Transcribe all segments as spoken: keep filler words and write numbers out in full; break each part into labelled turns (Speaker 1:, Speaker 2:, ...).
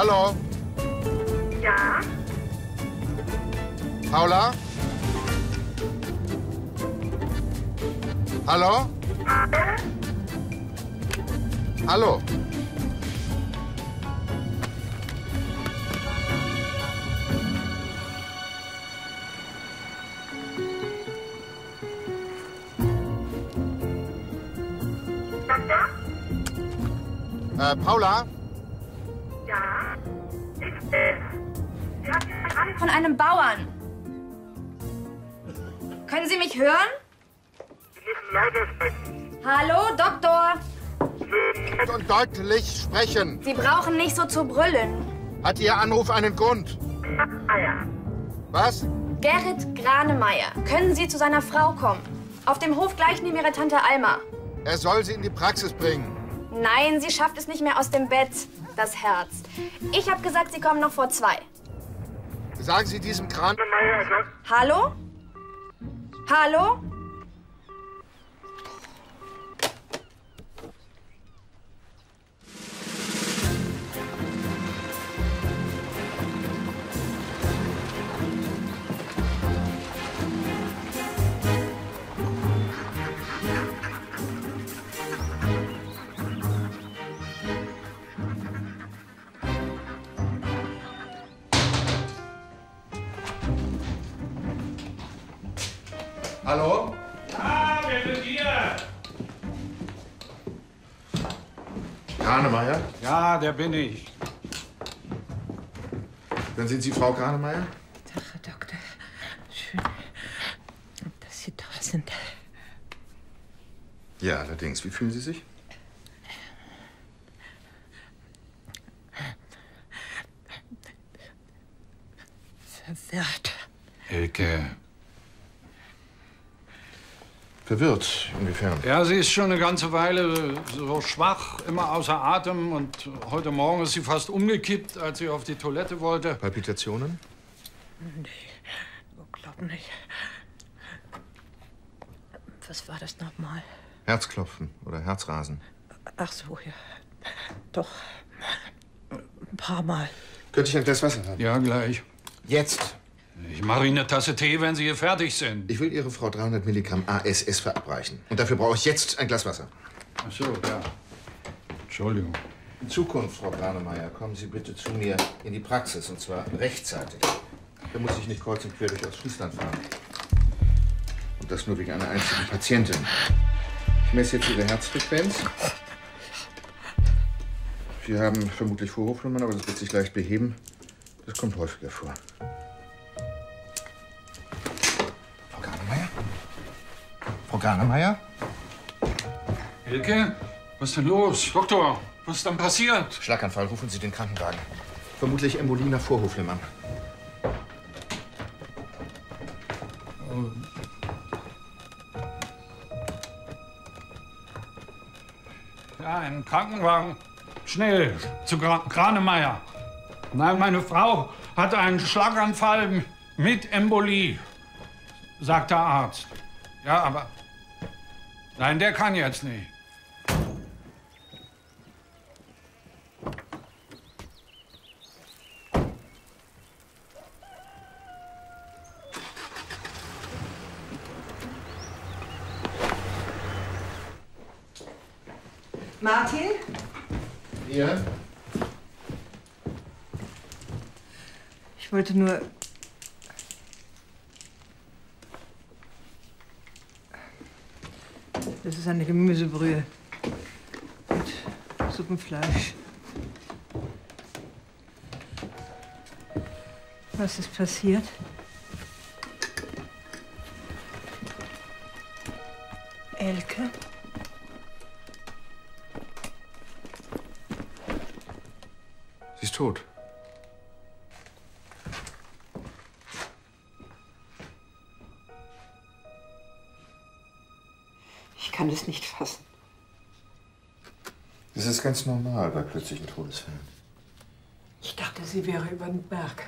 Speaker 1: Hallo?
Speaker 2: Ja?
Speaker 1: Paula? Hallo? Hallo? Äh, Paula?
Speaker 2: Ja? Äh,
Speaker 3: Von einem Bauern. Können Sie mich hören?
Speaker 2: Sie müssen lauter sprechen.
Speaker 3: Hallo, Doktor.
Speaker 1: Und deutlich sprechen.
Speaker 3: Sie brauchen nicht so zu brüllen.
Speaker 1: Hat Ihr Anruf einen Grund?
Speaker 2: Eier.
Speaker 1: Was?
Speaker 3: Gerrit Granemeyer. Können Sie zu seiner Frau kommen? Auf dem Hof gleich neben Ihrer Tante Alma.
Speaker 1: Er soll sie in die Praxis bringen.
Speaker 3: Nein, sie schafft es nicht mehr aus dem Bett. Das Herz. Ich habe gesagt, Sie kommen noch vor zwei.
Speaker 1: Sagen Sie diesem Kran...
Speaker 3: Hallo? Hallo?
Speaker 1: Hallo?
Speaker 4: Ah, wer will hier?
Speaker 1: Granemeyer?
Speaker 4: Ja, der bin ich.
Speaker 1: Dann sind Sie Frau Granemeyer?
Speaker 5: Tag, Herr Doktor. Schön, dass Sie da sind.
Speaker 1: Ja, allerdings. Wie fühlen Sie sich?
Speaker 5: Verwirrt.
Speaker 4: Elke.
Speaker 1: Verwirrt. Inwiefern?
Speaker 4: Ja, sie ist schon eine ganze Weile so schwach, immer außer Atem. Und heute Morgen ist sie fast umgekippt, als sie auf die Toilette wollte.
Speaker 1: Palpitationen?
Speaker 5: Nee, glaub nicht. Was war das nochmal?
Speaker 1: Herzklopfen oder Herzrasen?
Speaker 5: Ach so, ja. Doch. Ein paar Mal.
Speaker 1: Könnte ich ein Glas Wasser haben?
Speaker 4: Ja, gleich.
Speaker 1: Jetzt.
Speaker 4: Ich mache Ihnen eine Tasse Tee, wenn Sie hier fertig sind.
Speaker 1: Ich will Ihre Frau dreihundert Milligramm A S S verabreichen. Und dafür brauche ich jetzt ein Glas Wasser.
Speaker 4: Ach so, ja. Entschuldigung.
Speaker 1: In Zukunft, Frau Granemeyer, kommen Sie bitte zu mir in die Praxis. Und zwar rechtzeitig. Da muss ich nicht kreuz und quer durch Ostfriesland fahren. Und das nur wegen einer einzigen Patientin. Ich messe jetzt Ihre Herzfrequenz. Sie haben vermutlich Vorhofflimmern, aber das wird sich leicht beheben. Das kommt häufiger vor. Frau Granemeyer? Frau Granemeyer?
Speaker 4: Elke, was ist denn los? Doktor, was ist denn passiert?
Speaker 1: Schlaganfall, rufen Sie den Krankenwagen. Vermutlich Embolie nach Vorhofflimmern.
Speaker 4: Ja, einen Krankenwagen. Schnell, zu Gra Granemeyer. Nein, meine Frau hatte einen Schlaganfall mit Embolie, sagt der Arzt. Ja, aber... Nein, der kann jetzt nicht.
Speaker 5: Martin?
Speaker 1: Ja?
Speaker 5: Ich wollte nur... Das ist eine Gemüsebrühe mit Suppenfleisch. Was ist passiert? Elke?
Speaker 1: Sie ist tot.
Speaker 5: Ich kann es nicht fassen.
Speaker 1: Das ist ganz normal bei plötzlichen Todesfällen.
Speaker 5: Ich dachte, sie wäre über den Berg.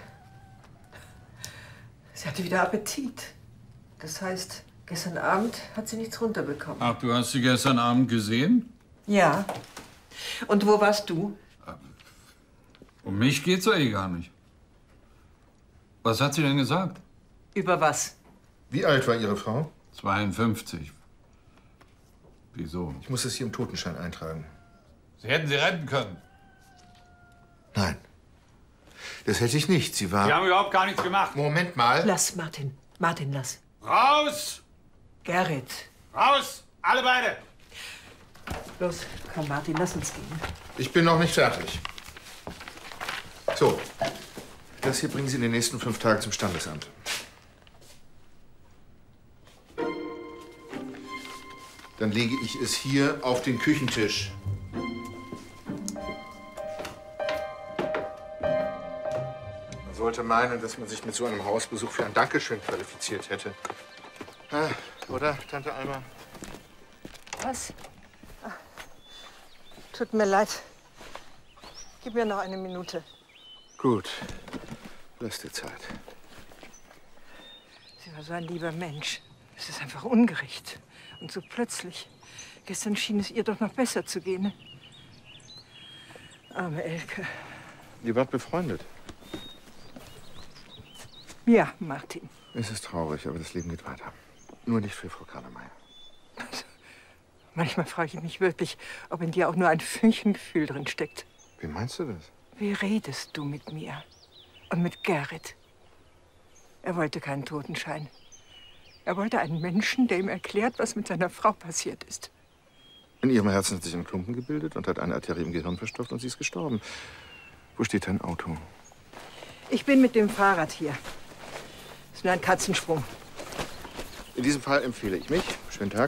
Speaker 5: Sie hatte wieder Appetit. Das heißt, gestern Abend hat sie nichts runterbekommen.
Speaker 4: Ach, du hast sie gestern Abend gesehen?
Speaker 5: Ja. Und wo warst du?
Speaker 4: Um mich geht's ja eh gar nicht. Was hat sie denn gesagt?
Speaker 5: Über was?
Speaker 1: Wie alt war Ihre Frau?
Speaker 4: zweiundfünfzig. Wieso?
Speaker 1: Ich muss es hier im Totenschein eintragen.
Speaker 4: Sie hätten sie retten können.
Speaker 1: Nein. Das hätte ich nicht. Sie war...
Speaker 4: Sie haben überhaupt gar nichts gemacht.
Speaker 1: Moment mal.
Speaker 5: Lass, Martin. Martin, lass.
Speaker 4: Raus!
Speaker 5: Gerrit.
Speaker 4: Raus! Alle beide!
Speaker 5: Los, komm, Martin, lass uns gehen.
Speaker 1: Ich bin noch nicht fertig. So. Das hier bringen Sie in den nächsten fünf Tagen zum Standesamt. Dann lege ich es hier auf den Küchentisch. Man sollte meinen, dass man sich mit so einem Hausbesuch für ein Dankeschön qualifiziert hätte. Ah, oder, Tante Alma?
Speaker 5: Was? Ach, tut mir leid. Gib mir noch eine Minute.
Speaker 1: Gut. Lass dir Zeit.
Speaker 5: Sie war so ein lieber Mensch. Es ist einfach ungerecht. Und so plötzlich. Gestern schien es ihr doch noch besser zu gehen. Ne? Arme Elke.
Speaker 1: Ihr wart befreundet.
Speaker 5: Ja, Martin.
Speaker 1: Es ist traurig, aber das Leben geht weiter. Nur nicht für Frau Kranemeyer.
Speaker 5: Manchmal frage ich mich wirklich, ob in dir auch nur ein Fünkchen Gefühl drin steckt.
Speaker 1: Wie meinst du das?
Speaker 5: Wie redest du mit mir? Und mit Gerrit? Er wollte keinen Totenschein. Er wollte einen Menschen, der ihm erklärt, was mit seiner Frau passiert ist.
Speaker 1: In ihrem Herzen hat sich ein Klumpen gebildet und hat eine Arterie im Gehirn verstopft und sie ist gestorben. Wo steht dein Auto?
Speaker 5: Ich bin mit dem Fahrrad hier. Ist nur ein Katzensprung.
Speaker 1: In diesem Fall empfehle ich mich. Schönen Tag.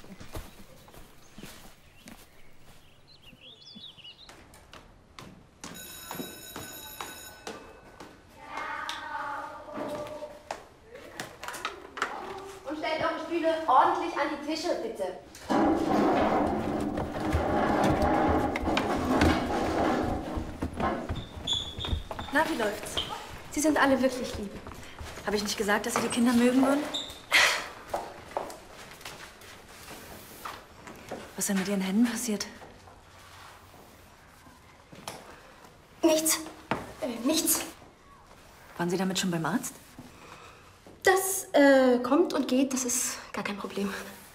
Speaker 3: Und stellt eure Stühle ordentlich an die Tische, bitte. Na, wie läuft's? Sie sind alle wirklich lieb. Habe ich nicht gesagt, dass Sie die Kinder mögen würden? Was ist denn mit Ihren Händen passiert?
Speaker 6: Nichts. Äh, nichts.
Speaker 3: Waren Sie damit schon beim Arzt?
Speaker 6: Das äh, kommt und geht, das ist gar kein Problem.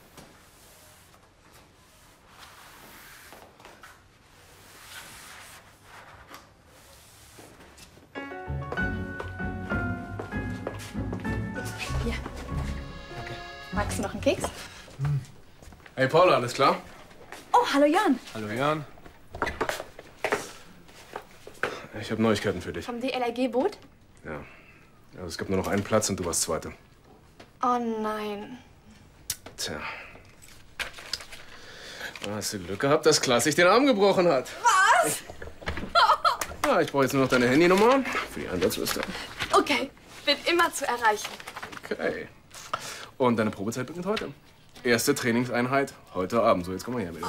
Speaker 6: Hier.
Speaker 3: Okay. Magst du noch einen Keks?
Speaker 7: Hey Paula, alles klar?
Speaker 3: Oh, hallo Jan.
Speaker 7: Hallo Jan. Ich habe Neuigkeiten für dich.
Speaker 3: Vom D L R G-Boot?
Speaker 7: Ja. Also es gibt nur noch einen Platz und du warst Zweite.
Speaker 3: Oh nein.
Speaker 7: Tja. Da hast du Glück gehabt, dass Klaas sich den Arm gebrochen hat.
Speaker 3: Was?
Speaker 7: Ja, ich brauche jetzt nur noch deine Handynummer für die Einsatzliste.
Speaker 3: Okay, bin immer zu erreichen.
Speaker 7: Okay. Und deine Probezeit beginnt heute. Erste Trainingseinheit heute Abend. So, jetzt komm mal her, bitte.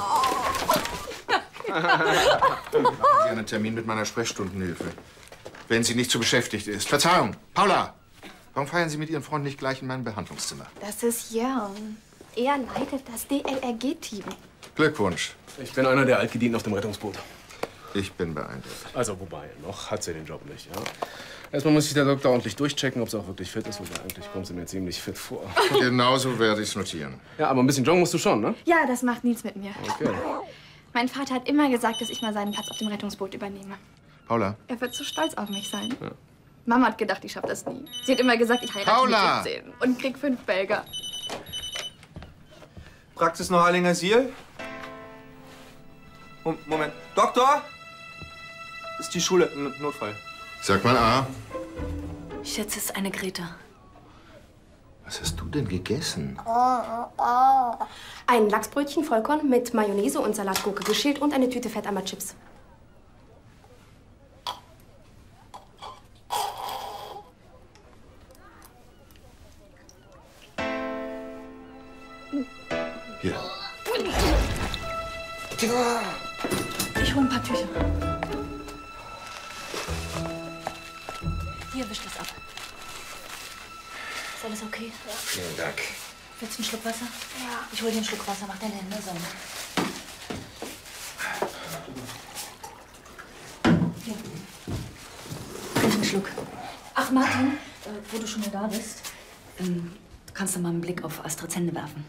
Speaker 1: Machen Sie einen Termin mit meiner Sprechstundenhilfe. Wenn sie nicht zu beschäftigt ist. Verzeihung, Paula! Warum feiern Sie mit Ihren Freunden nicht gleich in meinem Behandlungszimmer?
Speaker 6: Das ist Jörn. Er leitet das D L R G-Team.
Speaker 1: Glückwunsch.
Speaker 7: Ich bin einer der Altgedienten auf dem Rettungsboot.
Speaker 1: Ich bin beeindruckt.
Speaker 7: Also, wobei, noch hat sie den Job nicht, ja? Erstmal muss sich der Doktor ordentlich durchchecken, ob sie auch wirklich fit ist. Wobei, eigentlich kommt sie mir ziemlich fit vor.
Speaker 1: Genauso werde ich es notieren.
Speaker 7: Ja, aber ein bisschen joggen musst du schon, ne?
Speaker 3: Ja, das macht Nils mit mir.
Speaker 7: Okay.
Speaker 3: Mein Vater hat immer gesagt, dass ich mal seinen Platz auf dem Rettungsboot übernehme.
Speaker 1: Paula?
Speaker 3: Er wird so stolz auf mich sein. Ja. Mama hat gedacht, ich schaff das nie. Sie hat immer gesagt, ich heirate
Speaker 1: Paula!
Speaker 3: mit siebzehn und krieg fünf Belger.
Speaker 8: Praxis noch Alling-Asyl? Moment. Doktor? Das ist die Schule. N Notfall.
Speaker 1: Sag mal A.
Speaker 3: Ich schätze, es ist eine Greta.
Speaker 1: Was hast du denn gegessen?
Speaker 6: Ein Lachsbrötchen Vollkorn mit Mayonnaise und Salatgurke geschält und eine Tüte Fettammer-Chips.
Speaker 1: Hier.
Speaker 3: Ich hole ein paar Tücher. Hier, wisch das ab. Ist alles okay? Ja.
Speaker 1: Vielen Dank.
Speaker 3: Willst du einen Schluck Wasser? Ja. Ich hol dir einen Schluck Wasser, mach deine Hände sauber. Hier.
Speaker 9: Schluck. Ach, Martin, äh, wo du schon mal da bist, ähm, kannst du mal einen Blick auf Astrids Hände werfen.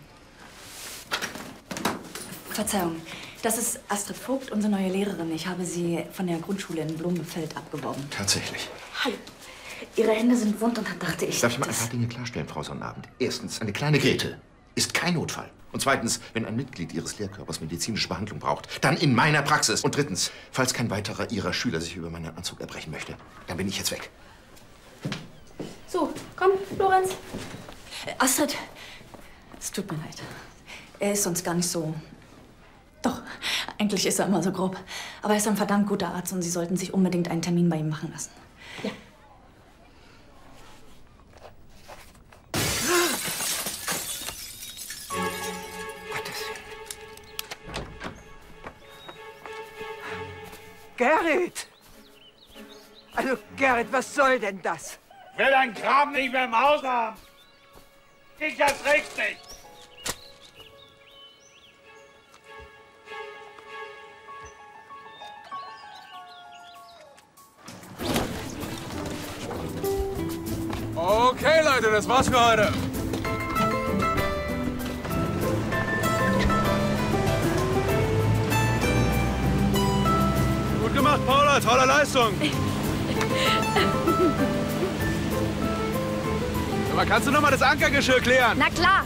Speaker 9: Verzeihung, das ist Astrid Vogt, unsere neue Lehrerin. Ich habe sie von der Grundschule in Blumenfeld abgeworben.
Speaker 1: Tatsächlich.
Speaker 9: Hallo. Ihre Hände sind wund und dann dachte ich...
Speaker 1: Darf ich mal ein paar Dinge klarstellen, Frau Sonnabend? Erstens, eine kleine Grete ist kein Notfall. Und zweitens, wenn ein Mitglied Ihres Lehrkörpers medizinische Behandlung braucht, dann in meiner Praxis. Und drittens, falls kein weiterer Ihrer Schüler sich über meinen Anzug erbrechen möchte, dann bin ich jetzt weg.
Speaker 3: So, komm, Lorenz.
Speaker 9: Äh, Astrid, es tut mir leid. Er ist sonst gar nicht so... Doch, eigentlich ist er immer so grob. Aber er ist ein verdammt guter Arzt und Sie sollten sich unbedingt einen Termin bei ihm machen lassen.
Speaker 3: Ja.
Speaker 5: Gerrit! Also, Gerrit, was soll denn das?
Speaker 4: Ich will deinen Kram nicht mehr im Haus haben. Ich das recht nicht.
Speaker 8: Okay, Leute, das war's für heute. Gut gemacht, Paula. Tolle Leistung. Aber kannst du noch mal das Ankergeschirr klären?
Speaker 3: Na klar.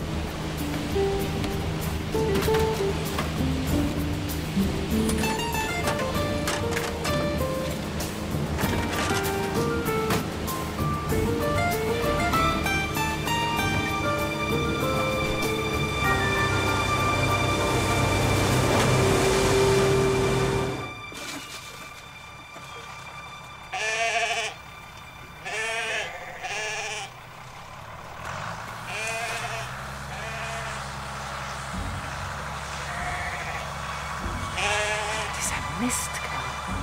Speaker 5: Mistkerl.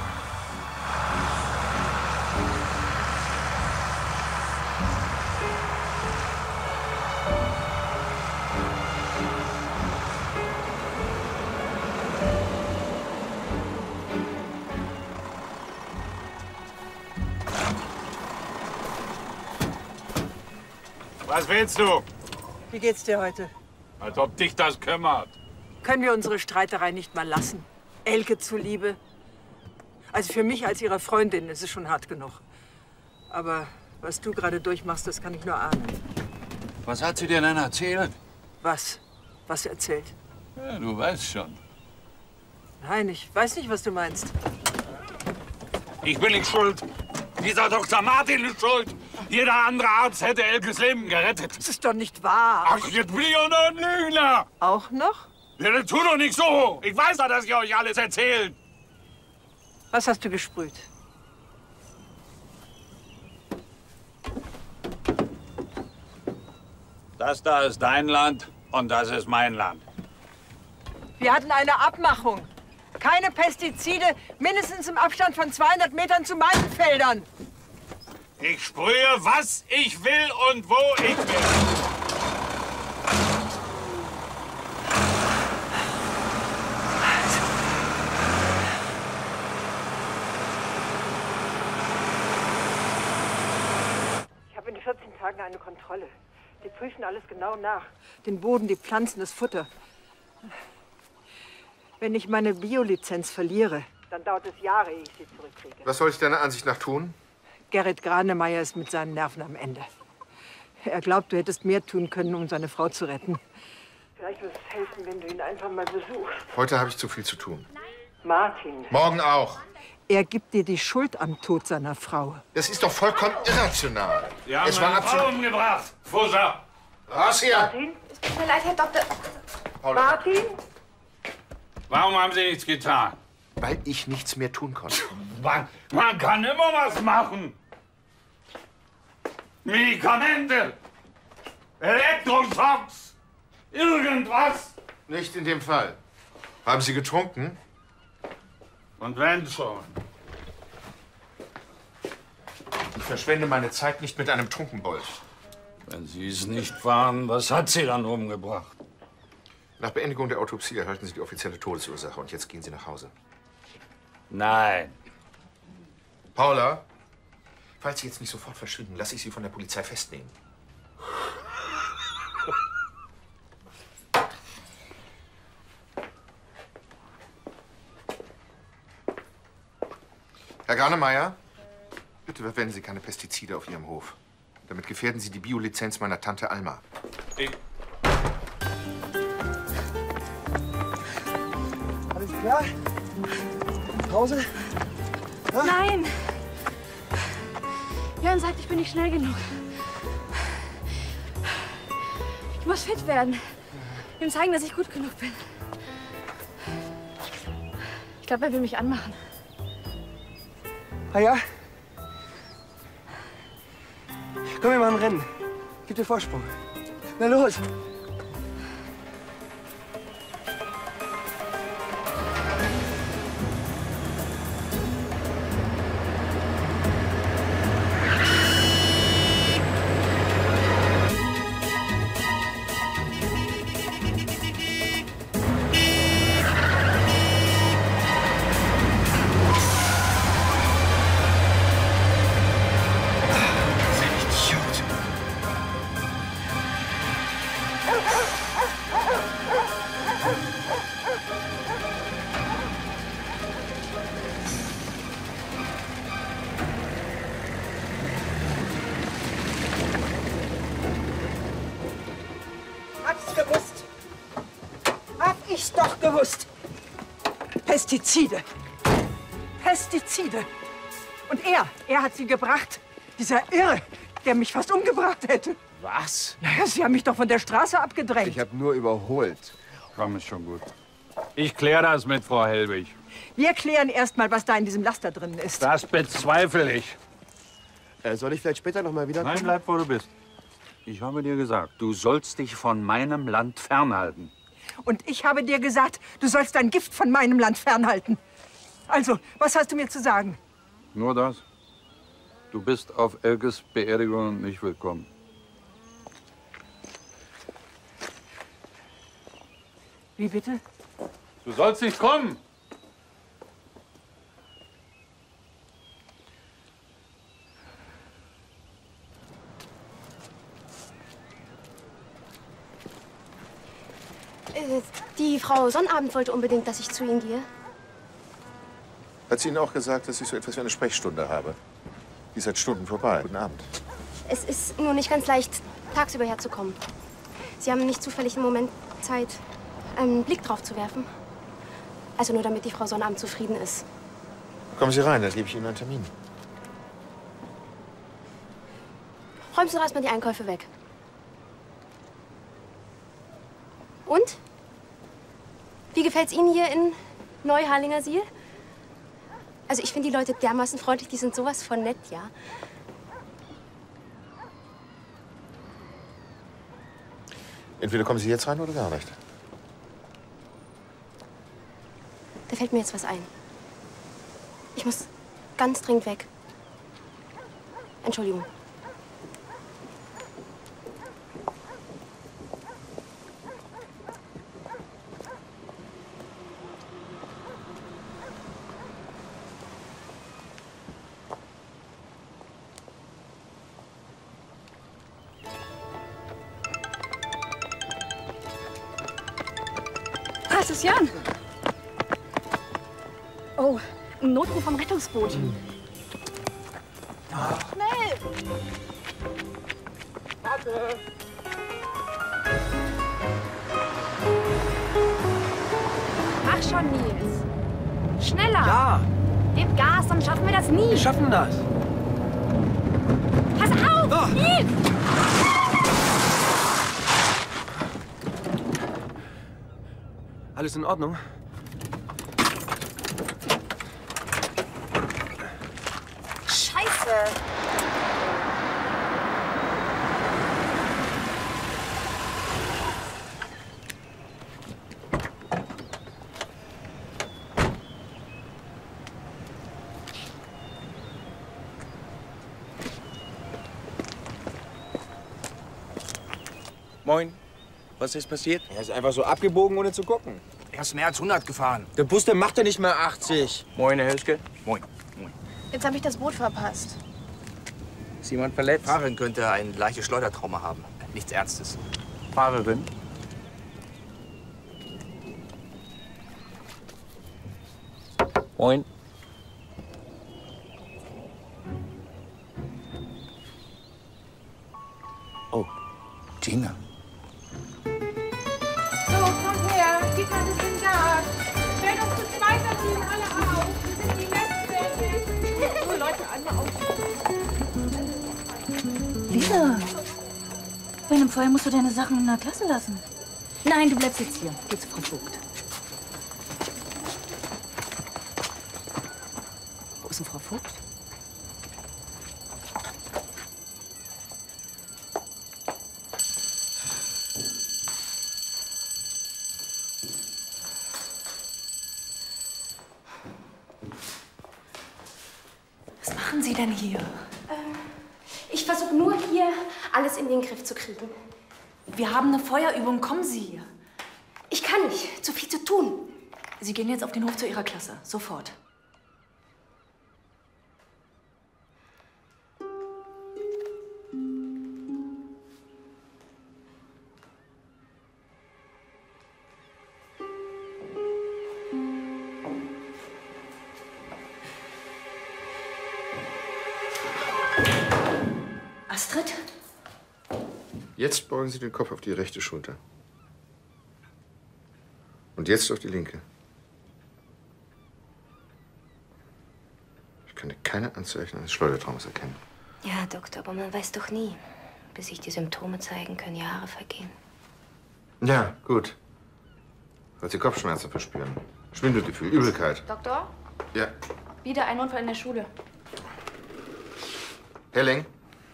Speaker 4: Was willst du?
Speaker 5: Wie geht's dir heute?
Speaker 4: Als ob dich das kümmert.
Speaker 5: Können wir unsere Streiterei nicht mal lassen? Elke zuliebe. Also für mich als ihre Freundin ist es schon hart genug. Aber was du gerade durchmachst, das kann ich nur ahnen.
Speaker 4: Was hat sie dir denn erzählt?
Speaker 5: Was? Was erzählt?
Speaker 4: Ja, du weißt schon.
Speaker 5: Nein, ich weiß nicht, was du meinst.
Speaker 4: Ich bin nicht schuld. Dieser Doktor Martin ist schuld. Jeder andere Arzt hätte Elkes Leben gerettet.
Speaker 5: Das ist doch nicht wahr.
Speaker 4: Ach, jetzt bin ich auch noch ein Lügner.
Speaker 5: Auch noch?
Speaker 4: Ja, dann tu doch nicht so. Ich weiß doch, dass ich euch alles erzählt.
Speaker 5: Was hast du gesprüht?
Speaker 4: Das da ist dein Land und das ist mein Land.
Speaker 5: Wir hatten eine Abmachung. Keine Pestizide, mindestens im Abstand von zweihundert Metern zu meinen Feldern.
Speaker 4: Ich sprühe, was ich will und wo ich will.
Speaker 5: Ich habe in vierzehn Tagen eine Kontrolle. Die prüfen alles genau nach. Den Boden, die Pflanzen, das Futter. Wenn ich meine Biolizenz verliere, dann dauert es Jahre, ehe ich sie zurückkriege.
Speaker 1: Was soll ich deiner Ansicht nach tun?
Speaker 5: Gerrit Granemeyer ist mit seinen Nerven am Ende. Er glaubt, du hättest mehr tun können, um seine Frau zu retten. Vielleicht würde es helfen, wenn du ihn einfach mal besuchst.
Speaker 1: Heute habe ich zu viel zu tun.
Speaker 5: Martin.
Speaker 1: Morgen auch.
Speaker 5: Er gibt dir die Schuld am Tod seiner Frau.
Speaker 1: Das ist doch vollkommen irrational.
Speaker 4: Sie haben
Speaker 1: Es war
Speaker 4: meine Frau
Speaker 1: absolut...
Speaker 4: umgebracht. Fusser.
Speaker 1: Raus hier!
Speaker 5: Martin?
Speaker 3: Es tut mir leid, Herr Doktor.
Speaker 1: Paula.
Speaker 5: Martin?
Speaker 4: Warum haben Sie nichts getan?
Speaker 1: Weil ich nichts mehr tun konnte.
Speaker 4: Man, man kann immer was machen. Medikamente, Elektroschocks, irgendwas.
Speaker 1: Nicht in dem Fall. Haben Sie getrunken?
Speaker 4: Und wenn schon.
Speaker 1: Ich verschwende meine Zeit nicht mit einem Trunkenbold.
Speaker 4: Wenn Sie es nicht waren, was hat Sie dann umgebracht?
Speaker 1: Nach Beendigung der Autopsie erhalten Sie die offizielle Todesursache. Und jetzt gehen Sie nach Hause.
Speaker 4: Nein.
Speaker 1: Paula, Falls Sie jetzt nicht sofort verschwinden, lasse ich Sie von der Polizei festnehmen. Herr Granemeyer, bitte verwenden Sie keine Pestizide auf Ihrem Hof. Damit gefährden Sie die Biolizenz meiner Tante Alma.
Speaker 8: Ich. Alles klar? Pause?
Speaker 3: Ja? Nein! Jörn sagt, ich bin nicht schnell genug. Ich muss fit werden. Ihm zeigen, dass ich gut genug bin. Ich glaube, er will mich anmachen.
Speaker 8: Ah ja? Komm, wir machen ein Rennen. Gib dir Vorsprung. Na los!
Speaker 5: Gewusst. Pestizide. Pestizide. Und er, er hat sie gebracht. Dieser Irre, der mich fast umgebracht hätte.
Speaker 10: Was?
Speaker 5: Naja, Sie haben mich doch von der Straße abgedrängt.
Speaker 10: Ich habe nur überholt.
Speaker 4: Komm, ist schon gut. Ich kläre das mit Frau Hellwig.
Speaker 5: Wir klären erst mal, was da in diesem Laster drin ist.
Speaker 4: Das bezweifle ich.
Speaker 10: Äh, soll ich vielleicht später noch mal wiederkommen?
Speaker 4: Nein, bleib, wo du bist. Ich habe dir gesagt, du sollst dich von meinem Land fernhalten.
Speaker 5: Und ich habe dir gesagt, du sollst dein Gift von meinem Land fernhalten. Also, was hast du mir zu sagen?
Speaker 4: Nur das. Du bist auf Elkes Beerdigung nicht willkommen.
Speaker 5: Wie bitte?
Speaker 4: Du sollst nicht kommen.
Speaker 6: Die Frau Sonnabend wollte unbedingt, dass ich zu Ihnen gehe.
Speaker 1: Hat sie Ihnen auch gesagt, dass ich so etwas wie eine Sprechstunde habe? Die ist seit Stunden vorbei. Guten Abend.
Speaker 6: Es ist nur nicht ganz leicht, tagsüber herzukommen. Sie haben nicht zufällig einen Moment Zeit, einen Blick drauf zu werfen? Also nur, damit die Frau Sonnabend zufrieden ist.
Speaker 1: Kommen Sie rein, dann gebe ich Ihnen einen Termin.
Speaker 6: Räumst du doch erstmal die Einkäufe weg. Und? Wie gefällt's Ihnen hier in Neuharlingersiel? Also ich finde die Leute dermaßen freundlich, die sind sowas von nett, ja.
Speaker 1: Entweder kommen Sie jetzt rein oder gar nicht.
Speaker 6: Da fällt mir jetzt was ein. Ich muss ganz dringend weg. Entschuldigung.
Speaker 3: Ah, es ist Jan. Oh, ein Notruf vom Rettungsboot. Schnell!
Speaker 8: Warte!
Speaker 3: Mach schon, Nils. Schneller!
Speaker 8: Ja!
Speaker 3: Gib Gas, dann schaffen wir das nie.
Speaker 8: Wir schaffen das.
Speaker 3: Pass auf!
Speaker 8: Oh.
Speaker 3: Nils!
Speaker 8: Alles in Ordnung?
Speaker 3: Scheiße!
Speaker 10: Moin. Was ist passiert?
Speaker 11: Er ist einfach so abgebogen, ohne zu gucken.
Speaker 10: Er ist mehr als hundert gefahren.
Speaker 11: Der Bus, der macht ja nicht mehr achtzig.
Speaker 10: Moin, Herr Helske. Moin. Moin.
Speaker 6: Jetzt habe ich das Boot verpasst.
Speaker 10: Ist jemand verletzt?
Speaker 12: Fahrerin könnte ein leichtes Schleudertrauma haben. Nichts Ernstes.
Speaker 10: Fahrerin? Moin.
Speaker 12: Oh, Gina.
Speaker 13: So, komm her. Gib mal das in Gas. Stellt uns zu zweit das Team alle auf. Wir sind die Letzten. So, Leute, einmal auf.
Speaker 9: Lisa, bei einem Feuer musst du deine Sachen in der Klasse lassen. Nein, du bleibst jetzt hier. Geh zu Frau Vogt. Wo ist denn Frau Vogt? Was machen Sie denn hier?
Speaker 6: Ich versuche nur hier alles in den Griff zu kriegen.
Speaker 9: Wir haben eine Feuerübung. Kommen Sie.
Speaker 6: Ich kann nicht. Zu viel zu tun.
Speaker 9: Sie gehen jetzt auf den Hof zu Ihrer Klasse. Sofort. Astrid?
Speaker 1: Jetzt beugen Sie den Kopf auf die rechte Schulter. Und jetzt auf die linke. Ich kann keine Anzeichen eines Schleudertraumas erkennen.
Speaker 14: Ja, Doktor, aber man weiß doch nie. Bis sich die Symptome zeigen, können Jahre vergehen.
Speaker 1: Ja, gut. Falls Sie Kopfschmerzen verspüren, Schwindelgefühl, Übelkeit.
Speaker 3: Doktor?
Speaker 1: Ja.
Speaker 3: Wieder ein Unfall in der Schule.
Speaker 1: Helling?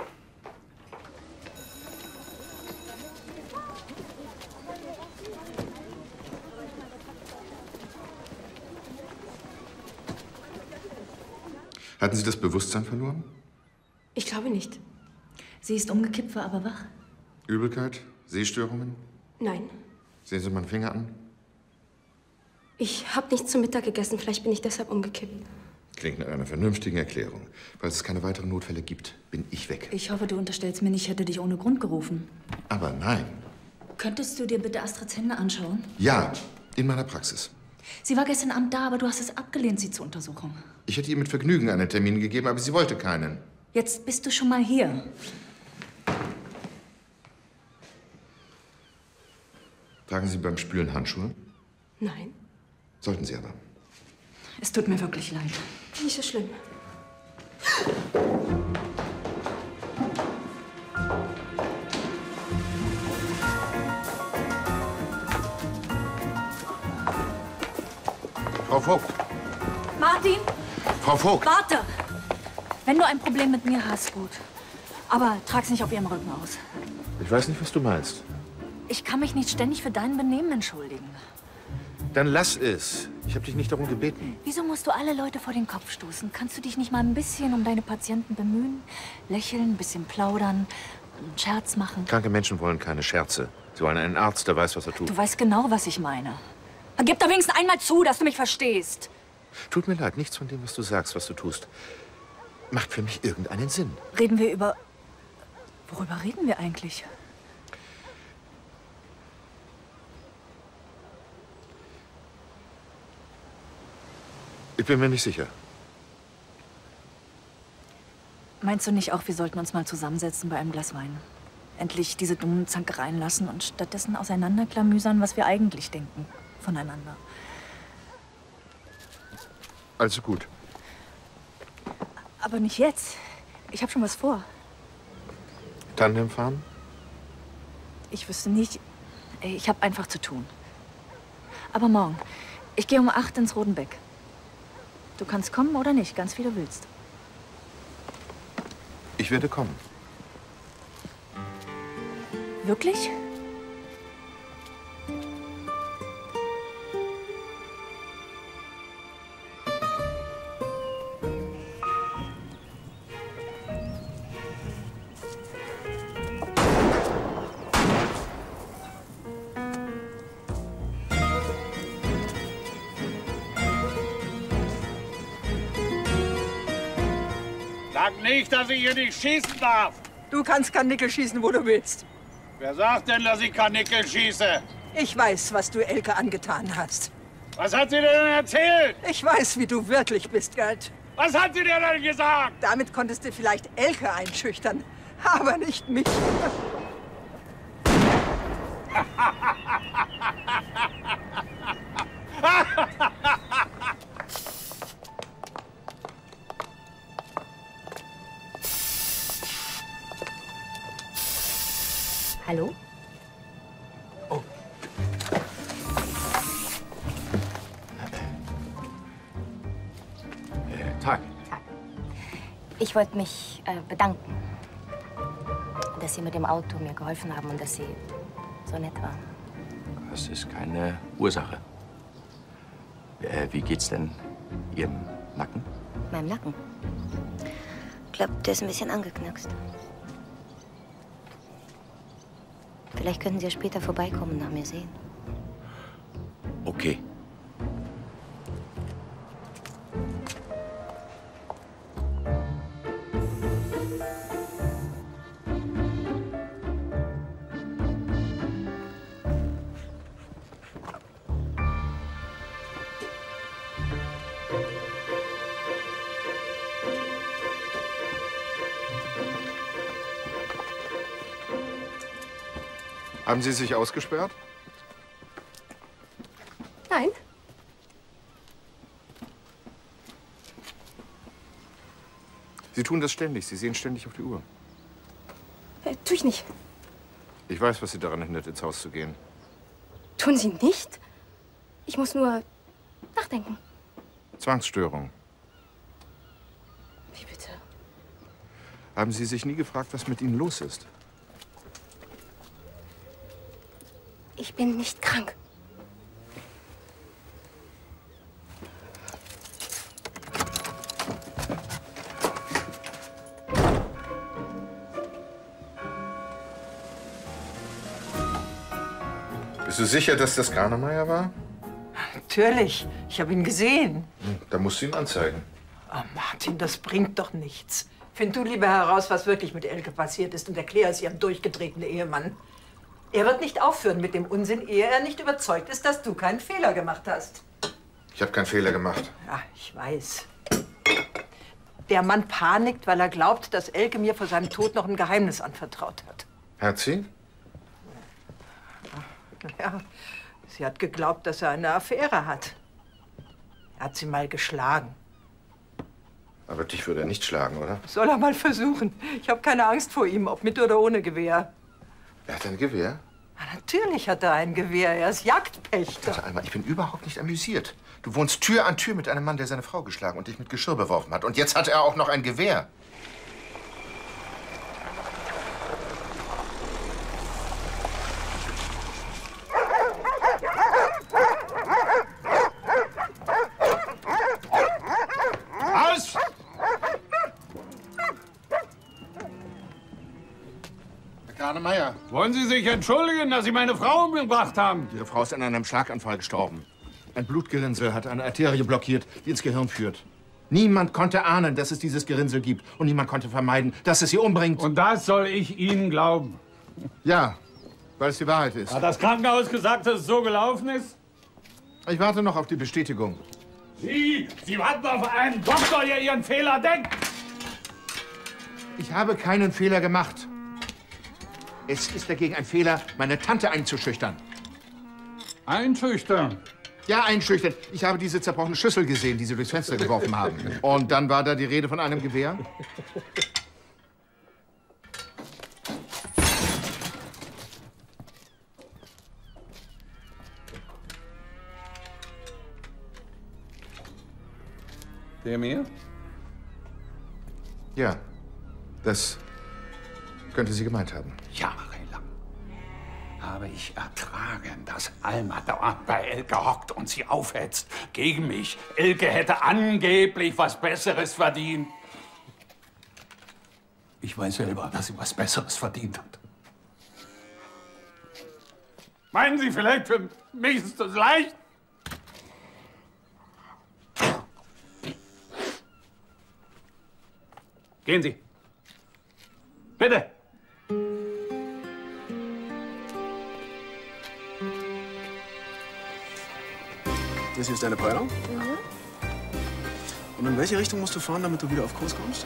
Speaker 1: Hatten Sie das Bewusstsein verloren?
Speaker 6: Ich glaube nicht.
Speaker 9: Sie ist umgekippt, war aber wach.
Speaker 1: Übelkeit? Sehstörungen?
Speaker 6: Nein.
Speaker 1: Sehen Sie meinen Finger an?
Speaker 6: Ich habe nichts zum Mittag gegessen. Vielleicht bin ich deshalb umgekippt.
Speaker 1: Klingt nach einer vernünftigen Erklärung. Falls es keine weiteren Notfälle gibt, bin ich weg.
Speaker 9: Ich hoffe, du unterstellst mir nicht, ich hätte dich ohne Grund gerufen.
Speaker 1: Aber nein.
Speaker 9: Könntest du dir bitte Astrids Hände anschauen?
Speaker 1: Ja, in meiner Praxis.
Speaker 9: Sie war gestern Abend da, aber du hast es abgelehnt, sie zur Untersuchung.
Speaker 1: Ich hätte ihr mit Vergnügen einen Termin gegeben, aber sie wollte keinen.
Speaker 9: Jetzt bist du schon mal hier.
Speaker 1: Tragen Sie beim Spülen Handschuhe?
Speaker 6: Nein.
Speaker 1: Sollten Sie aber.
Speaker 9: Es tut mir wirklich leid.
Speaker 6: Nicht so schlimm.
Speaker 1: Frau Vogt!
Speaker 9: Martin!
Speaker 1: Frau Vogt!
Speaker 9: Warte! Wenn du ein Problem mit mir hast, gut. Aber trag's nicht auf ihrem Rücken aus.
Speaker 1: Ich weiß nicht, was du meinst.
Speaker 9: Ich kann mich nicht ständig für dein Benehmen entschuldigen.
Speaker 1: Dann lass es. Ich habe dich nicht darum gebeten.
Speaker 9: Wieso musst du alle Leute vor den Kopf stoßen? Kannst du dich nicht mal ein bisschen um deine Patienten bemühen? Lächeln, ein bisschen plaudern, einen Scherz machen?
Speaker 1: Kranke Menschen wollen keine Scherze. Sie wollen einen Arzt, der weiß, was er tut.
Speaker 9: Du weißt genau, was ich meine. Gib doch wenigstens einmal zu, dass du mich verstehst.
Speaker 1: Tut mir leid, nichts von dem, was du sagst, was du tust, macht für mich irgendeinen Sinn.
Speaker 9: Reden wir über... Worüber reden wir eigentlich?
Speaker 1: Ich bin mir nicht sicher.
Speaker 9: Meinst du nicht auch, wir sollten uns mal zusammensetzen bei einem Glas Wein? Endlich diese dummen Zankereien lassen und stattdessen auseinanderklamüsern, was wir eigentlich denken voneinander.
Speaker 1: Also gut.
Speaker 9: Aber nicht jetzt. Ich habe schon was vor.
Speaker 1: Tandem fahren?
Speaker 9: Ich wüsste nicht. Ich habe einfach zu tun. Aber morgen. Ich gehe um acht ins Rodenbeck. Du kannst kommen oder nicht, ganz wie du willst.
Speaker 1: Ich werde kommen.
Speaker 9: Wirklich?
Speaker 4: Sag nicht, dass ich hier nicht schießen darf.
Speaker 5: Du kannst Karnickel schießen, wo du willst.
Speaker 4: Wer sagt denn, dass ich Karnickel schieße?
Speaker 5: Ich weiß, was du Elke angetan hast.
Speaker 4: Was hat sie dir denn erzählt?
Speaker 5: Ich weiß, wie du wirklich bist, Gerd.
Speaker 4: Was hat sie dir denn gesagt?
Speaker 5: Damit konntest du vielleicht Elke einschüchtern, aber nicht mich.
Speaker 14: Hallo?
Speaker 1: Oh.
Speaker 12: Äh, Tag.
Speaker 14: Ich wollte mich äh, bedanken, dass Sie mit dem Auto mir geholfen haben und dass Sie so nett waren.
Speaker 12: Das ist keine Ursache. Äh, wie geht's denn Ihrem Nacken?
Speaker 14: Meinem Nacken? Ich glaube, der ist ein bisschen angeknackst. Vielleicht könnten Sie ja später vorbeikommen und nach mir sehen.
Speaker 12: Okay.
Speaker 1: Haben Sie sich ausgesperrt?
Speaker 6: Nein.
Speaker 1: Sie tun das ständig. Sie sehen ständig auf die Uhr.
Speaker 6: Äh, tu ich nicht.
Speaker 1: Ich weiß, was Sie daran hindert, ins Haus zu gehen.
Speaker 6: Tun Sie nicht? Ich muss nur nachdenken.
Speaker 1: Zwangsstörung.
Speaker 6: Wie bitte?
Speaker 1: Haben Sie sich nie gefragt, was mit Ihnen los ist?
Speaker 6: Ich bin nicht krank.
Speaker 1: Bist du sicher, dass das Granemeyer war?
Speaker 5: Natürlich. Ich habe ihn gesehen.
Speaker 1: Hm, da musst du ihn anzeigen.
Speaker 5: Oh, Martin, das bringt doch nichts. Find du lieber heraus, was wirklich mit Elke passiert ist und erklär es ihrem durchgedrehten Ehemann. Er wird nicht aufhören mit dem Unsinn, ehe er nicht überzeugt ist, dass du keinen Fehler gemacht hast.
Speaker 1: Ich habe keinen Fehler gemacht.
Speaker 5: Ja, ich weiß. Der Mann panikt, weil er glaubt, dass Elke mir vor seinem Tod noch ein Geheimnis anvertraut hat.
Speaker 1: Hat sie?
Speaker 5: Ja, sie hat geglaubt, dass er eine Affäre hat. Er hat sie mal geschlagen.
Speaker 1: Aber dich würde er nicht schlagen, oder?
Speaker 5: Soll er mal versuchen. Ich habe keine Angst vor ihm, ob mit oder ohne Gewehr.
Speaker 1: Er hat ein Gewehr?
Speaker 5: Ja, natürlich hat er ein Gewehr. Er ist Jagdpächter.
Speaker 1: Tante Alma, ich bin überhaupt nicht amüsiert. Du wohnst Tür an Tür mit einem Mann, der seine Frau geschlagen und dich mit Geschirr beworfen hat. Und jetzt hat er auch noch ein Gewehr.
Speaker 4: Aus!
Speaker 1: Herr Granemeyer.
Speaker 4: Wollen Sie sich entschuldigen, dass Sie meine Frau umgebracht haben?
Speaker 1: Ihre Frau ist an einem Schlaganfall gestorben. Ein Blutgerinnsel hat eine Arterie blockiert, die ins Gehirn führt. Niemand konnte ahnen, dass es dieses Gerinnsel gibt. Und niemand konnte vermeiden, dass es sie umbringt.
Speaker 4: Und das soll ich Ihnen glauben?
Speaker 1: Ja, weil es die Wahrheit ist.
Speaker 4: Hat das Krankenhaus gesagt, dass es so gelaufen ist?
Speaker 1: Ich warte noch auf die Bestätigung.
Speaker 4: Sie, Sie warten auf einen Doktor, der Ihren Fehler denkt.
Speaker 1: Ich habe keinen Fehler gemacht. Es ist dagegen ein Fehler, meine Tante einzuschüchtern.
Speaker 4: Einschüchtern?
Speaker 1: Ja, einschüchtern. Ich habe diese zerbrochene Schüssel gesehen, die Sie durchs Fenster geworfen haben. Und dann war da die Rede von einem Gewehr.
Speaker 4: Der mir?
Speaker 1: Ja, das könnte sie gemeint haben.
Speaker 4: Jahrelang habe ich ertragen, dass Alma dauernd bei Elke hockt und sie aufhetzt. Gegen mich. Elke hätte angeblich was Besseres verdient. Ich weiß selber, dass sie was Besseres verdient hat. Meinen Sie vielleicht, für mich ist das leicht? Gehen Sie. Bitte.
Speaker 7: Das hier ist deine Peilung?
Speaker 6: Mhm.
Speaker 7: Und in welche Richtung musst du fahren, damit du wieder auf Kurs kommst?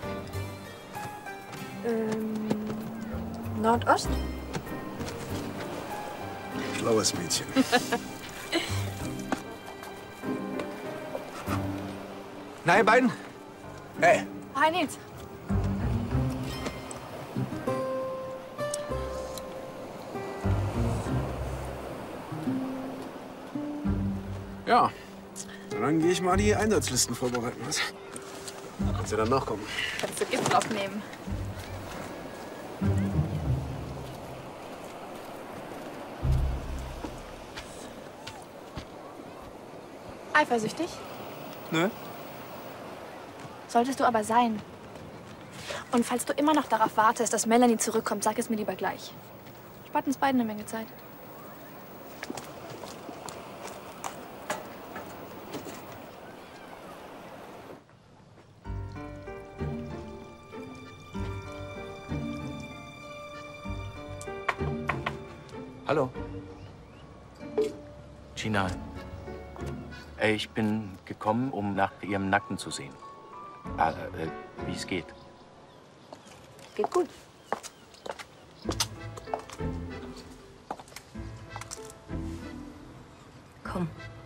Speaker 6: Ähm, Nordost?
Speaker 7: Schlaues Mädchen.
Speaker 8: Na, ihr beiden?
Speaker 7: Hey.
Speaker 3: Hi, Nils.
Speaker 7: Ja. Na, dann gehe ich mal die Einsatzlisten vorbereiten. Was? Kannst du dann nachkommen?
Speaker 3: Kannst du Gift aufnehmen. Eifersüchtig?
Speaker 8: Nö.
Speaker 3: Solltest du aber sein. Und falls du immer noch darauf wartest, dass Melanie zurückkommt, sag es mir lieber gleich. Spart uns beiden eine Menge Zeit.
Speaker 12: Hallo. Gina. Äh, Ich bin gekommen, um nach Ihrem Nacken zu sehen. Ah, äh, wie es geht.
Speaker 6: Geht gut.
Speaker 14: Komm.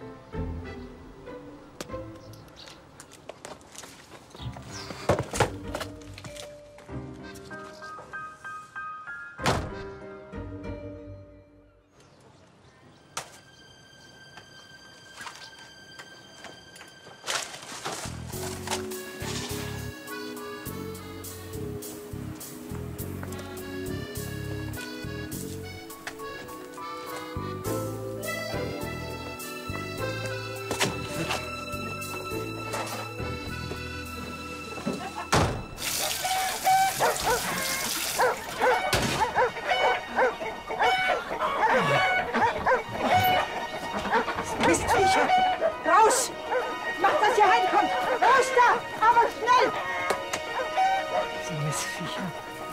Speaker 5: Mistviecher! Raus! Macht, dass ihr reinkommt! Raus da! Aber schnell! Sie Mistviecher.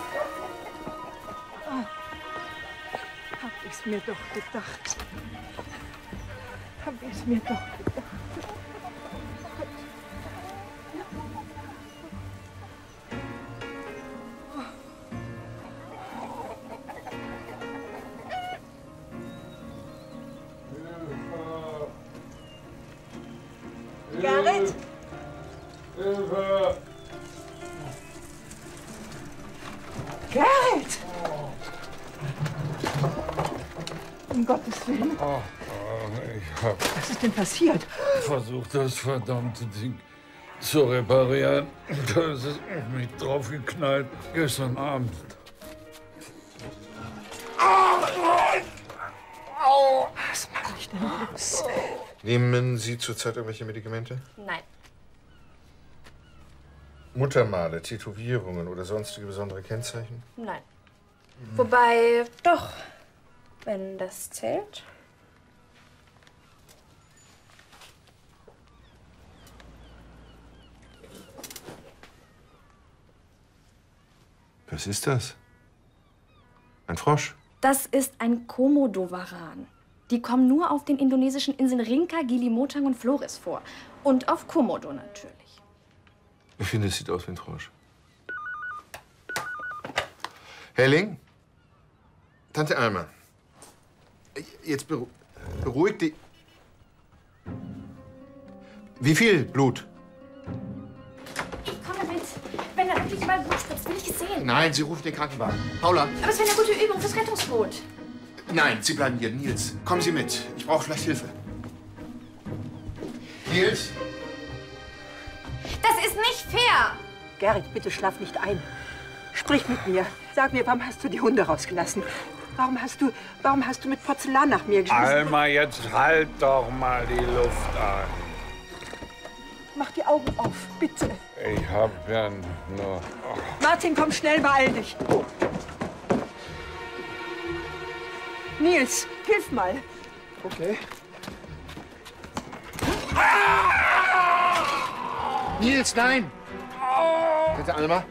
Speaker 5: Ah, hab ich's mir doch gedacht. Hab ich's mir doch gedacht. Gerrit!
Speaker 4: Hilfe!
Speaker 5: Gerrit! Um Gottes Willen.
Speaker 4: Oh, oh, ich hab
Speaker 5: Was ist denn passiert?
Speaker 4: versucht, das verdammte Ding zu reparieren. Da ist es auf mich draufgeknallt gestern Abend.
Speaker 5: Was mache ich denn los?
Speaker 1: Nehmen Sie zurzeit irgendwelche Medikamente?
Speaker 3: Nein.
Speaker 1: Muttermale, Tätowierungen oder sonstige besondere Kennzeichen?
Speaker 3: Nein. Wobei, doch, wenn das zählt.
Speaker 1: Was ist das? Ein Frosch?
Speaker 3: Das ist ein Komodowaran. Die kommen nur auf den indonesischen Inseln Rinca, Gili, Motang und Flores vor. Und auf Komodo natürlich.
Speaker 1: Ich finde, es sieht aus wie ein Frosch. Helling? Tante Alma. Jetzt beru beruhig dich. Wie viel Blut?
Speaker 3: Ich komme mit. Wenn da wirklich mal Blut spritzt, will ich es sehen.
Speaker 1: Nein, Sie rufen den Krankenwagen. Paula?
Speaker 3: Aber es wäre eine gute Übung fürs Rettungsboot.
Speaker 1: Nein, Sie bleiben hier. Nils, kommen Sie mit. Ich brauche vielleicht Hilfe. Nils?
Speaker 3: Das ist nicht fair.
Speaker 5: Gerrit, bitte schlaf nicht ein. Sprich mit mir. Sag mir, warum hast du die Hunde rausgelassen? Warum hast du, warum hast du mit Porzellan nach mir geschmissen?
Speaker 4: Alma, jetzt halt doch mal die Luft an.
Speaker 5: Mach die Augen auf, bitte.
Speaker 4: Ich hab ja nur... Oh.
Speaker 5: Martin, komm schnell, beeil dich. Nils, hilf mal.
Speaker 8: Okay.
Speaker 1: Nils, nein! Tante Alma,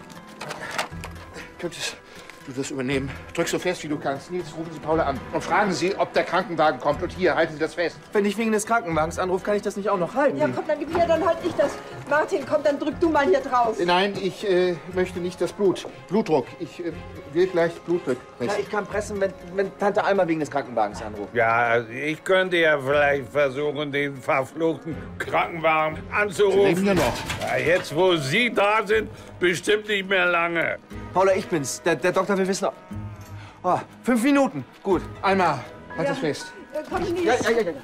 Speaker 1: könntest du das übernehmen? Drück so fest, wie du kannst. Nils, rufen Sie Paula an und fragen Sie, ob der Krankenwagen kommt. Und hier, halten Sie das fest.
Speaker 8: Wenn ich wegen des Krankenwagens anrufe, kann ich das nicht auch noch halten.
Speaker 5: Ja, komm, dann gib her, dann halt ich das. Martin, komm, dann drück du mal hier drauf.
Speaker 1: Nein, ich äh, möchte nicht das Blut. Blutdruck. Ich äh, will gleich Blutdruck messen.
Speaker 8: Ja, ich kann pressen, wenn, wenn Tante Alma wegen des Krankenwagens anruft.
Speaker 4: Ja, ich könnte ja vielleicht versuchen, den verfluchten Krankenwagen anzurufen.
Speaker 1: Sie leben ja noch.
Speaker 4: Ja, jetzt, wo Sie da sind, bestimmt nicht mehr lange.
Speaker 8: Paula, ich bin's. Der, der Doktor will wissen... Oh, fünf Minuten. Gut.
Speaker 1: Alma, halt
Speaker 5: Ja.
Speaker 1: das fest.
Speaker 5: Ja, komm, Nils.
Speaker 1: Ja, ja, ja, ja.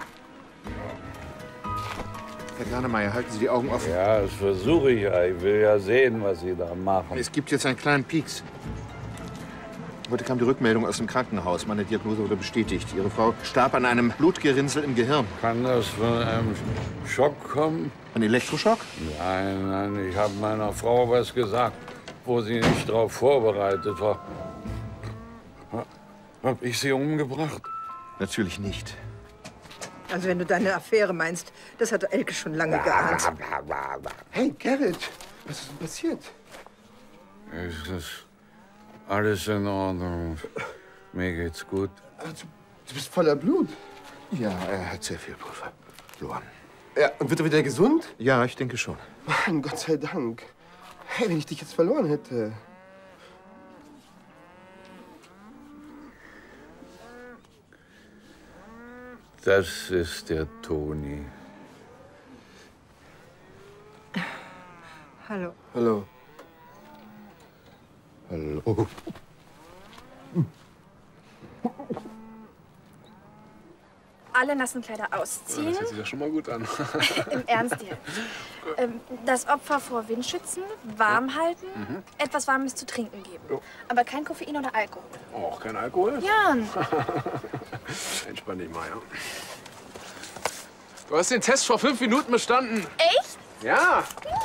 Speaker 1: Herr Granemeyer, halten Sie die Augen offen.
Speaker 4: Ja, das versuche ich ja. Ich will ja sehen, was Sie da machen.
Speaker 1: Es gibt jetzt einen kleinen Pieks. Heute kam die Rückmeldung aus dem Krankenhaus. Meine Diagnose wurde bestätigt. Ihre Frau starb an einem Blutgerinnsel im Gehirn.
Speaker 4: Kann das von einem Schock kommen?
Speaker 1: Ein Elektroschock?
Speaker 4: Nein, nein, ich habe meiner Frau was gesagt, wo sie nicht darauf vorbereitet war. Hab ich sie umgebracht?
Speaker 1: Natürlich nicht.
Speaker 5: Also wenn du deine Affäre meinst, das hat Elke schon lange geahnt.
Speaker 1: Hey, Gerrit, was ist denn passiert?
Speaker 4: Es ist alles in Ordnung. Mir geht's gut.
Speaker 1: Du, du bist voller Blut. Ja, er hat sehr viel Blut verloren.
Speaker 15: Ja, und wird er wieder gesund?
Speaker 1: Ja, ich denke schon.
Speaker 15: Mann, Gott sei Dank. Hey, wenn ich dich jetzt verloren hätte.
Speaker 4: Das ist der Toni.
Speaker 5: Hallo.
Speaker 15: Hallo.
Speaker 1: Hallo.
Speaker 3: Alle nassen Kleider ausziehen.
Speaker 7: Das hört sich ja schon mal gut an.
Speaker 3: Im Ernst jetzt. Ähm, das Opfer vor Windschützen, warm halten,
Speaker 7: Mhm.
Speaker 3: etwas Warmes zu trinken geben.
Speaker 7: Jo.
Speaker 3: Aber kein Koffein oder Alkohol.
Speaker 7: Auch kein Alkohol?
Speaker 3: Jan!
Speaker 7: Entspann dich mal, ja. Du hast den Test vor fünf Minuten bestanden.
Speaker 3: Echt?
Speaker 7: Ja.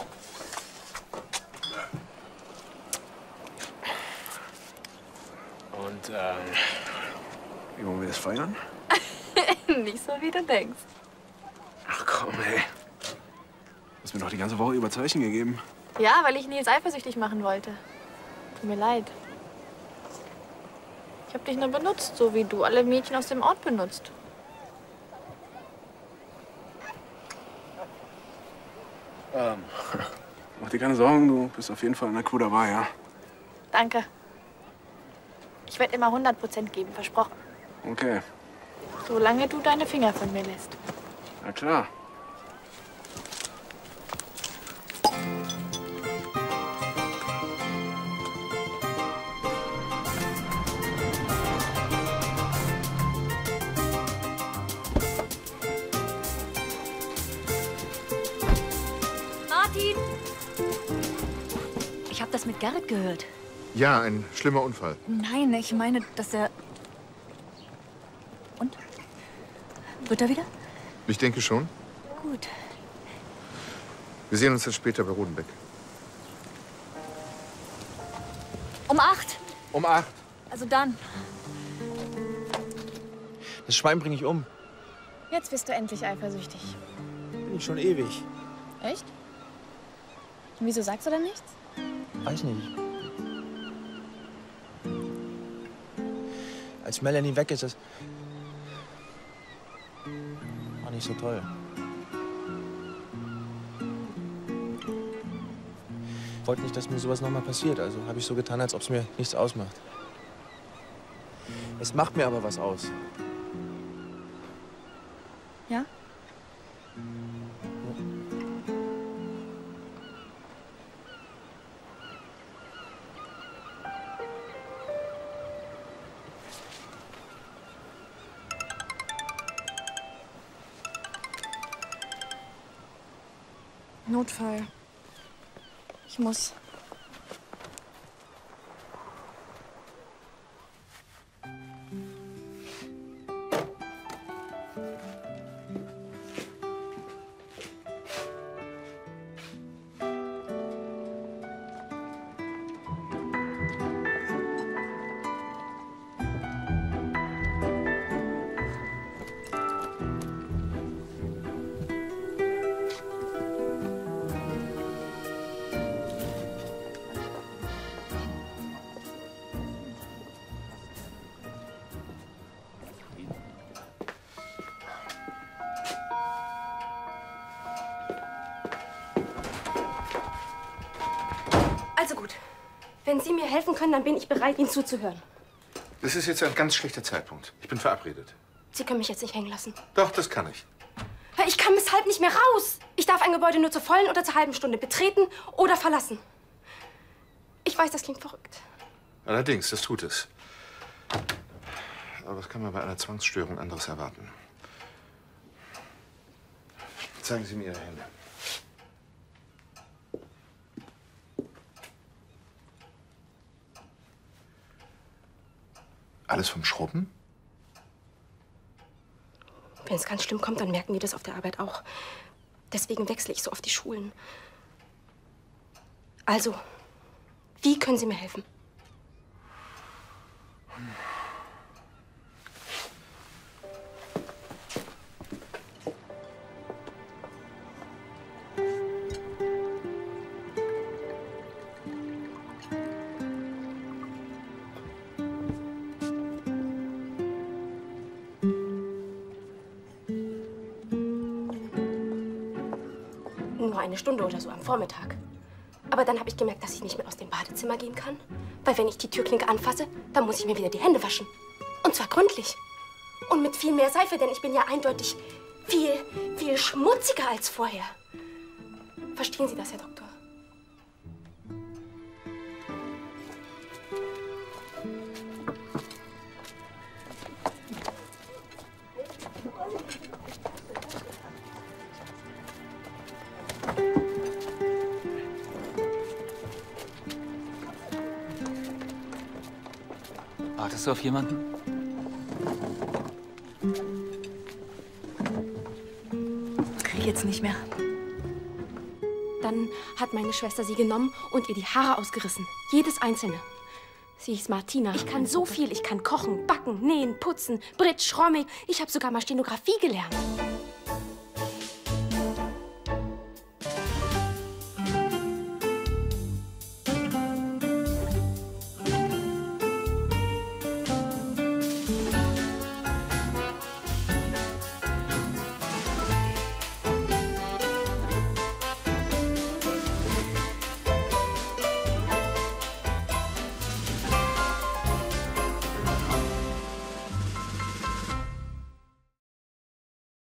Speaker 7: Und, ähm, wie wollen wir das feiern?
Speaker 3: Nicht so, wie du denkst.
Speaker 7: Ach komm, ey. Du hast mir doch die ganze Woche über Zeichen gegeben.
Speaker 3: Ja, weil ich Nils eifersüchtig machen wollte. Tut mir leid. Ich hab dich nur benutzt, so wie du alle Mädchen aus dem Ort benutzt.
Speaker 7: Ähm, mach dir keine Sorgen, du bist auf jeden Fall in der Crew dabei, ja?
Speaker 3: Danke. Ich werde immer hundert Prozent geben, versprochen.
Speaker 7: Okay,
Speaker 3: Solange du deine Finger von mir lässt.
Speaker 7: na klar.
Speaker 9: Martin! Ich habe das mit Gerrit gehört.
Speaker 1: Ja, ein schlimmer Unfall.
Speaker 9: Nein, ich meine, dass er... Und? Wird er wieder?
Speaker 1: Ich denke schon.
Speaker 9: Gut.
Speaker 1: Wir sehen uns dann später bei Rodenbeck.
Speaker 9: Um acht.
Speaker 1: Um acht.
Speaker 9: Also dann.
Speaker 8: Das Schwein bringe ich um.
Speaker 3: Jetzt bist du endlich eifersüchtig.
Speaker 8: Bin ich schon ewig.
Speaker 3: Echt? Und wieso sagst du denn nichts?
Speaker 8: Weiß nicht. Als Melanie weg ist, das war nicht so toll. Ich wollte nicht, dass mir sowas noch mal passiert, also habe ich so getan, als ob es mir nichts ausmacht. Es macht mir aber was aus.
Speaker 3: Ja? Notfall. Ich muss.
Speaker 6: Also gut. Wenn Sie mir helfen können, dann bin ich bereit, Ihnen zuzuhören.
Speaker 1: Das ist jetzt ein ganz schlechter Zeitpunkt. Ich bin verabredet.
Speaker 6: Sie können mich jetzt nicht hängen lassen.
Speaker 1: Doch, das kann ich.
Speaker 6: Ich kann deshalb nicht mehr raus. Ich darf ein Gebäude nur zur vollen oder zur halben Stunde betreten oder verlassen. Ich weiß, das klingt verrückt.
Speaker 1: Allerdings, das tut es. Aber was kann man bei einer Zwangsstörung anderes erwarten? Zeigen Sie mir Ihre Hände. Alles vom Schrubben?
Speaker 6: Wenn es ganz schlimm kommt, dann merken die das auf der Arbeit auch. Deswegen wechsle ich so oft die Schulen. Also, wie können Sie mir helfen? Nur eine Stunde oder so am Vormittag. Aber dann habe ich gemerkt, dass ich nicht mehr aus dem Badezimmer gehen kann. Weil wenn ich die Türklinke anfasse, dann muss ich mir wieder die Hände waschen. Und zwar gründlich. Und mit viel mehr Seife, denn ich bin ja eindeutig viel, viel schmutziger als vorher. Verstehen Sie das, Herr Doktor?
Speaker 10: Wartest du auf jemanden?
Speaker 9: Jetzt nicht mehr.
Speaker 6: Dann hat meine Schwester sie genommen und ihr die Haare ausgerissen. Jedes einzelne. Sie hieß Martina. Ich kann so viel. Ich kann kochen, backen, nähen, putzen, Bridge, Schrommig. Ich habe sogar mal Stenografie gelernt.